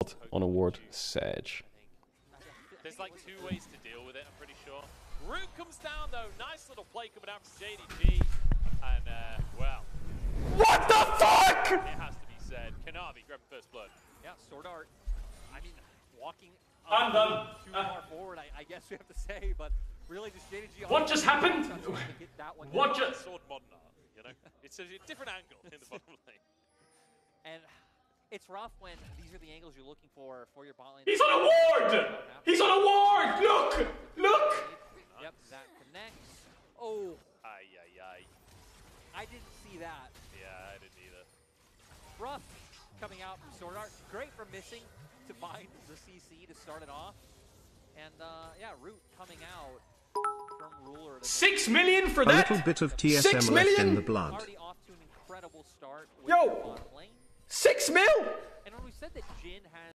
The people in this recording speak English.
on a ward Sedge. There's like two ways to deal with it, I'm pretty sure. Root comes down though, nice little play coming out from JDG. And, well. What the fuck?! It has to be said. Kanavi grabbing first blood. Yeah, Sword Art, I mean, walking I'm done. too far forward, I guess we have to say, but really just JDG... What just happened? What just... Sword modern art, you know? It's a different angle in the bottom lane. And it's rough when these are the angles you're looking for your bot lane. He's on a ward! He's on a ward! Look! Look! Yep, that connects. Oh, Ay, ay, ay. I didn't see that. Yeah, I didn't either. Rough coming out from Sword Art. Great for missing to find the CC to start it off. And yeah, Root coming out from Ruler. 6 million for A that? little bit of 6 TSM left million? in the blood. Already off to an incredible start with Yo! the bottom lane. 6 mil? And when we said that Jin has